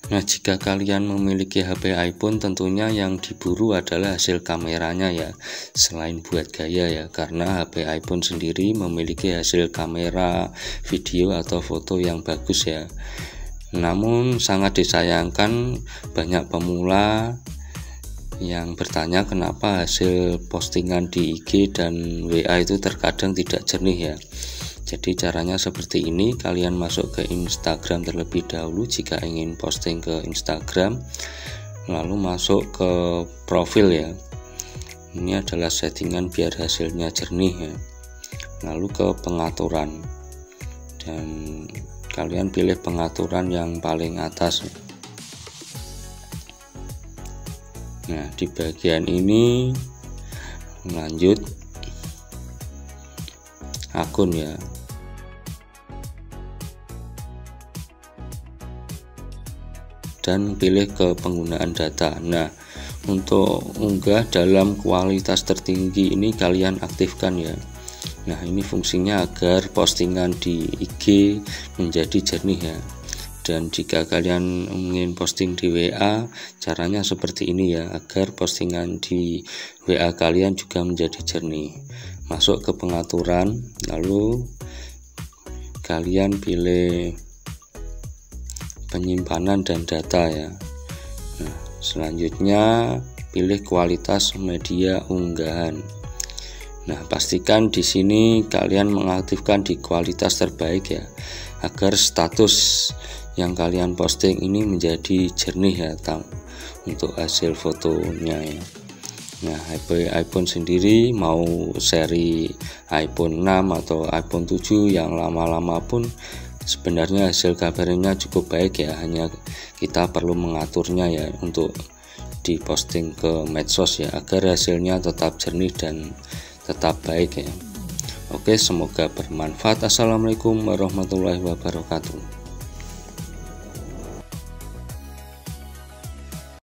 Nah, jika kalian memiliki HP iPhone, tentunya yang diburu adalah hasil kameranya ya, selain buat gaya ya, karena HP iPhone sendiri memiliki hasil kamera, video atau foto yang bagus ya. Namun sangat disayangkan banyak pemula yang bertanya kenapa hasil postingan di IG dan WA itu terkadang tidak jernih ya. Jadi caranya seperti ini, kalian masuk ke Instagram terlebih dahulu jika ingin posting ke Instagram, lalu masuk ke profil ya. Ini adalah settingan biar hasilnya jernih ya. Lalu ke pengaturan, dan kalian pilih pengaturan yang paling atas. Nah, di bagian ini lanjut akun ya. Dan pilih ke penggunaan data. Nah, untuk unggah dalam kualitas tertinggi ini kalian aktifkan ya. Nah, ini fungsinya agar postingan di IG menjadi jernih ya. Dan jika kalian ingin posting di WA, caranya seperti ini ya, agar postingan di WA kalian juga menjadi jernih. Masuk ke pengaturan, lalu kalian pilih penyimpanan dan data ya. Nah, selanjutnya pilih kualitas media unggahan. Nah, pastikan di sini kalian mengaktifkan di kualitas terbaik ya, agar status yang kalian posting ini menjadi jernih ya untuk hasil fotonya ya. Nah, HP iPhone sendiri mau seri iPhone 6 atau iPhone 7 yang lama-lama pun sebenarnya hasil gambarnya cukup baik ya, hanya kita perlu mengaturnya ya untuk diposting ke medsos ya, agar hasilnya tetap jernih dan tetap baik ya. Oke, semoga bermanfaat. Assalamualaikum warahmatullahi wabarakatuh.